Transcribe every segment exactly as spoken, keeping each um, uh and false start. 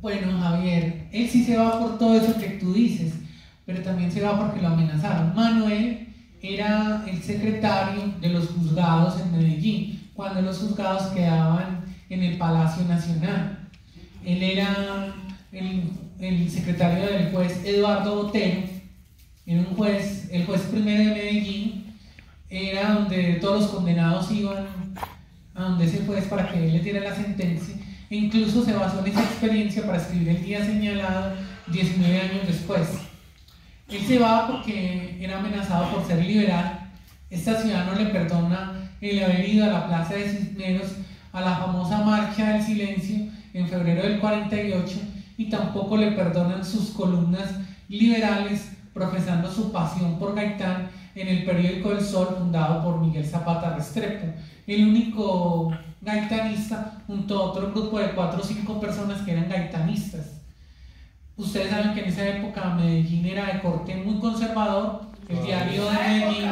Bueno, Javier, él sí se va por todo eso que tú dices, pero también se va porque lo amenazaron. Manuel era el secretario de los juzgados en Medellín, cuando los juzgados quedaban en el Palacio Nacional. Él era el, el secretario del juez Eduardo Botero, era un juez, el juez primero de Medellín, era donde todos los condenados iban a donde ese juez para que él les diera la sentencia, e incluso se basó en esa experiencia para escribir el día señalado diecinueve años después. Él se va porque era amenazado por ser liberal. Esta ciudad no le perdona el haber ido a la Plaza de Cisneros a la famosa Marcha del Silencio en febrero del cuarenta y ocho, y tampoco le perdonan sus columnas liberales profesando su pasión por Gaitán en el periódico El Sol, fundado por Miguel Zapata Restrepo, el único gaitanista junto a otro grupo de cuatro o cinco personas que eran gaitanistas. Ustedes saben que en esa época Medellín era de corte muy conservador, el diario de Medellín.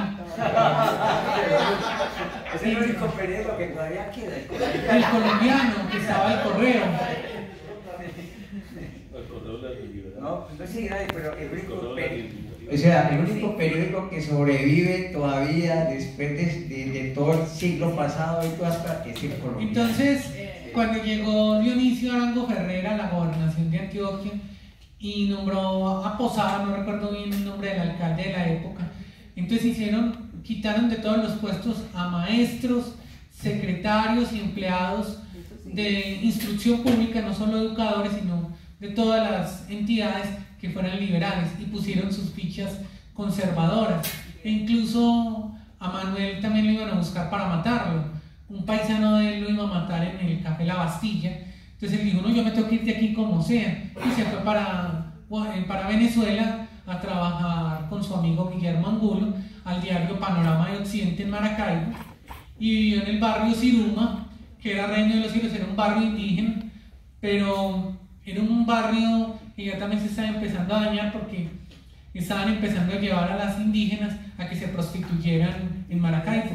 Es el único periódico que todavía queda. El colombiano, que estaba el Correo. No, no sí, pero el único periódico. O sea, el único periódico que sobrevive todavía después de, de, de todo el siglo pasado y todo hasta es el colombiano. Entonces, cuando llegó Dionisio Arango Ferrera a la gobernación de Antioquia y nombró a Posada, no recuerdo bien el nombre del alcalde de la época, entonces hicieron, quitaron de todos los puestos a maestros, secretarios y empleados de instrucción pública, no solo educadores, sino de todas las entidades que fueran liberales, y pusieron sus fichas conservadoras. E incluso a Manuel también lo iban a buscar para matarlo. Un paisano de él lo iba a matar en el Café La Bastilla. Entonces él dijo, no, yo me tengo que ir de aquí como sea, y se fue para, para Venezuela a trabajar con su amigo Guillermo Angulo al diario Panorama de Occidente en Maracaibo, y vivió en el barrio Ciruma, que era Reino de los Cielos, era un barrio indígena, pero era un barrio que ya también se estaba empezando a dañar porque estaban empezando a llevar a las indígenas a que se prostituyeran en Maracaibo.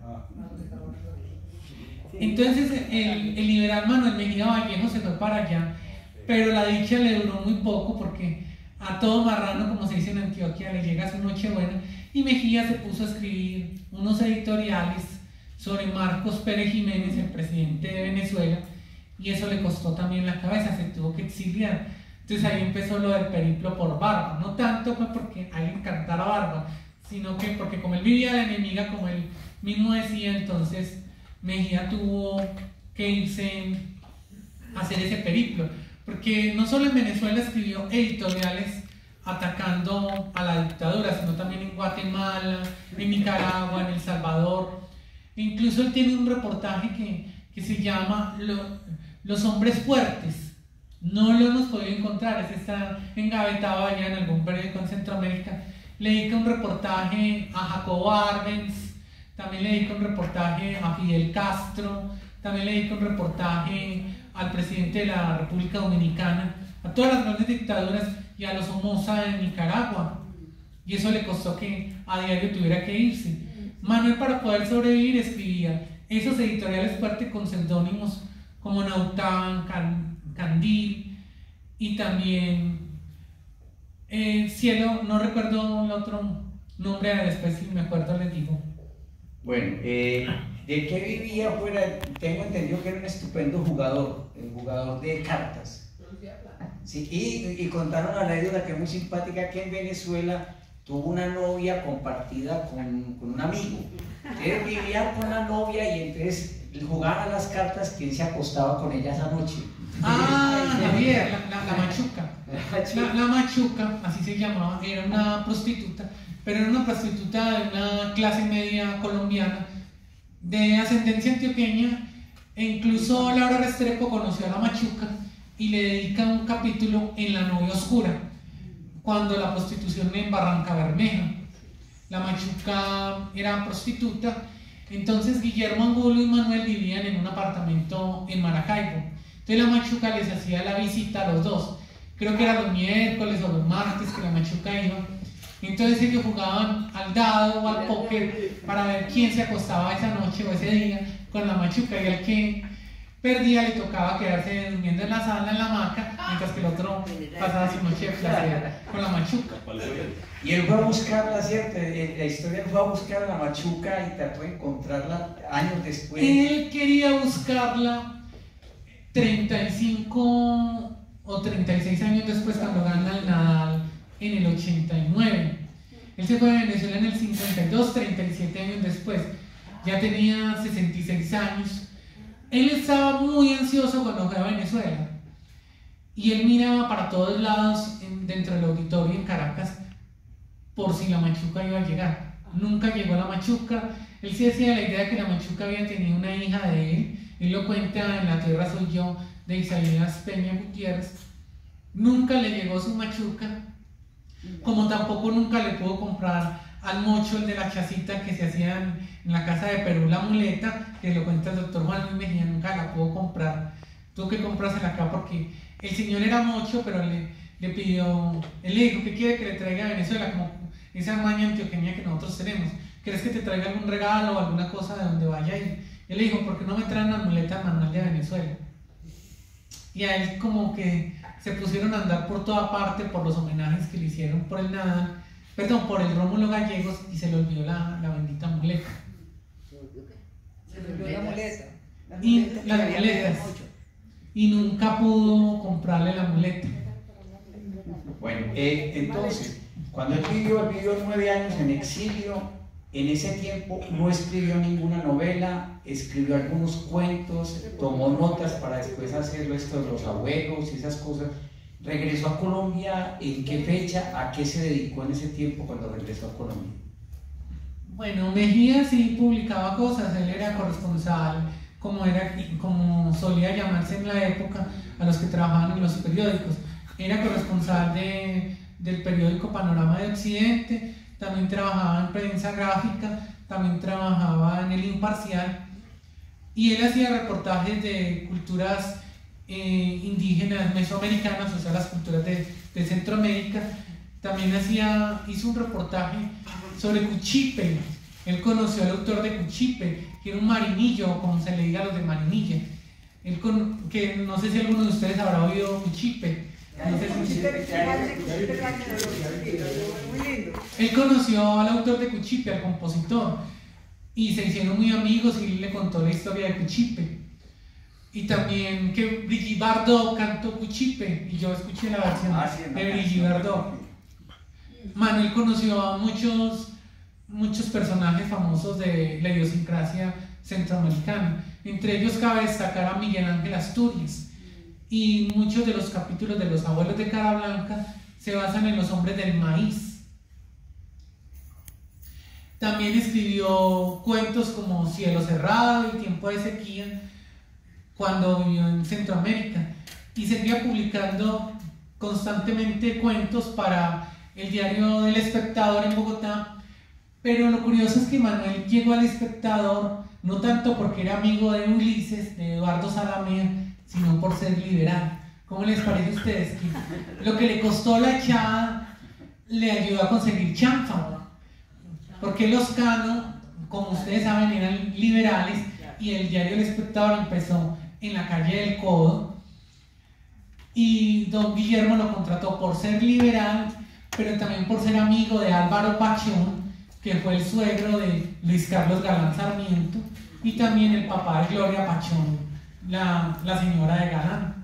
Entonces el, el liberal Manuel Mejía Vallejo se fue para allá, pero la dicha le duró muy poco porque a todo marrano, como se dice en Antioquia, le llega su Nochebuena, y Mejía se puso a escribir unos editoriales sobre Marcos Pérez Jiménez, el presidente de Venezuela, y eso le costó también la cabeza, se tuvo que exiliar. Entonces ahí empezó lo del periplo por Barba, no tanto fue porque a él le encantara Barba, sino que porque como él vivía la enemiga, como él mismo decía, entonces Mejía tuvo que irse a hacer ese periplo, porque no solo en Venezuela escribió editoriales atacando a la dictadura, sino también en Guatemala, en Nicaragua, en El Salvador. E incluso él tiene un reportaje que, que se llama lo, Los hombres fuertes. No lo hemos podido encontrar, ese está engavetado allá en algún periódico en Centroamérica. Le dedica un reportaje a Jacobo Arbenz, también le dedica un reportaje a Fidel Castro, también le dedica un reportaje al presidente de la República Dominicana, a todas las grandes dictaduras y a los Somoza de Nicaragua. Y eso le costó que a diario tuviera que irse. Manuel, para poder sobrevivir, escribía esos editoriales fuertes con seudónimos como Naután, Can, Candil, y también eh, Cielo, no recuerdo el otro nombre, después si me acuerdo les digo. Bueno, eh, ¿de qué vivía fuera? Tengo entendido que era un estupendo jugador, el jugador de cartas. Sí, y, y contaron a la anécdota que es muy simpática, que en Venezuela tuvo una novia compartida con, con un amigo. Él vivía con la novia y entonces jugaban a las cartas, quien se acostaba con ella esa noche. Ah, Javier, la, la, la machuca. La, la machuca, así se llamaba, era una prostituta, pero era una prostituta de una clase media colombiana, de ascendencia antioqueña, e incluso Laura Restrepo conoció a la machuca y le dedica un capítulo en La novia oscura, cuando la prostitución en Barranca Bermeja. La machuca era prostituta, entonces Guillermo Angulo y Manuel vivían en un apartamento en Maracaibo. Entonces la machuca les hacía la visita a los dos, creo que era los miércoles o los martes que la machuca iba. Entonces ellos jugaban al dado o al póker para ver quién se acostaba esa noche o ese día con la machuca, y al que perdía le tocaba quedarse durmiendo en la sala, en la hamaca, mientras que el otro pasaba su noche de placer con la machuca. Y él fue a buscarla, ¿cierto? La historia fue a buscar a la machuca y trató de encontrarla años después. Él quería buscarla treinta y cinco o treinta y seis años después, cuando gana el Nadal en el ochenta y nueve. Él se fue a Venezuela en el cincuenta y dos, treinta y siete años después. Ya tenía sesenta y seis años. Él estaba muy ansioso cuando fue a Venezuela. Y él miraba para todos lados en, dentro del auditorio en Caracas por si la machuca iba a llegar. Nunca llegó la machuca. Él sí decía la idea de que la machuca había tenido una hija de él. Él lo cuenta en La Tierra Soy Yo, de Isaías Peña Gutiérrez. Nunca le llegó su machuca, como tampoco nunca le pudo comprar al mocho, el de la chacita que se hacía en, en la casa de Perú, la muleta, que lo cuenta el doctor Juan Luis Mejía, nunca la pudo comprar. Tuvo que comprársela acá porque el señor era mocho, pero le, le pidió, él le dijo que quiere que le traiga a Venezuela, como esa maña antioqueña que nosotros tenemos. ¿Quieres que te traiga algún regalo o alguna cosa de donde vaya a ir? Él le dijo, ¿por qué no me traen las muletas manual de Venezuela? Y a él como que se pusieron a andar por toda parte por los homenajes que le hicieron por el Nadal, perdón, por el Rómulo Gallegos, y se le olvidó la, la bendita muleta. Se le olvidó la muleta. Las Y muletas las que había muletas. pedido mucho. Y nunca pudo comprarle la muleta. Bueno, eh, entonces, cuando él vivió, él vivió nueve años en exilio. En ese tiempo no escribió ninguna novela, escribió algunos cuentos, tomó notas para después hacerlo esto de los abuelos y esas cosas. Regresó a Colombia, ¿en qué fecha? ¿A qué se dedicó en ese tiempo cuando regresó a Colombia? Bueno, Mejía sí publicaba cosas, él era corresponsal, como, era, como solía llamarse en la época a los que trabajaban en los periódicos. Era corresponsal de, del periódico Panorama de Occidente, también trabajaba en prensa gráfica, también trabajaba en El Imparcial, y él hacía reportajes de culturas eh, indígenas mesoamericanas, o sea, las culturas de, de Centroamérica. También hacía, hizo un reportaje sobre Cuchipe. Él conoció al autor de Cuchipe, que era un marinillo, o como se le diga a los de Marinilla. Él con, que no sé si alguno de ustedes habrá oído Cuchipe. No sé si- Muy lindo. Él conoció al autor de Cuchipe, al compositor, y se hicieron muy amigos y le contó la historia de Cuchipe. Y también que Brigitte Bardot cantó Cuchipe, y yo escuché la versión Ah, sí, de no. Brigitte Bardot. Manuel conoció a muchos, muchos personajes famosos de la idiosincrasia centroamericana. Entre ellos cabe destacar a Miguel Ángel Asturias. Y muchos de los capítulos de Los Abuelos de Cara Blanca se basan en los hombres del maíz. También escribió cuentos como Cielo Cerrado y Tiempo de Sequía cuando vivió en Centroamérica, y seguía publicando constantemente cuentos para el diario El Espectador en Bogotá. Pero lo curioso es que Manuel llegó al Espectador no tanto porque era amigo de Ulises, de Eduardo Zalamea, sino por ser liberal. ¿Cómo les parece a ustedes que lo que le costó la echada le ayudó a conseguir chanfa? Porque los Cano, como ustedes saben, eran liberales, y el diario El Espectador empezó en la calle del Codo, y don Guillermo lo contrató por ser liberal, pero también por ser amigo de Álvaro Pachón, que fue el suegro de Luis Carlos Galán Sarmiento, y también el papá de Gloria Pachón, la, la señora de Galán.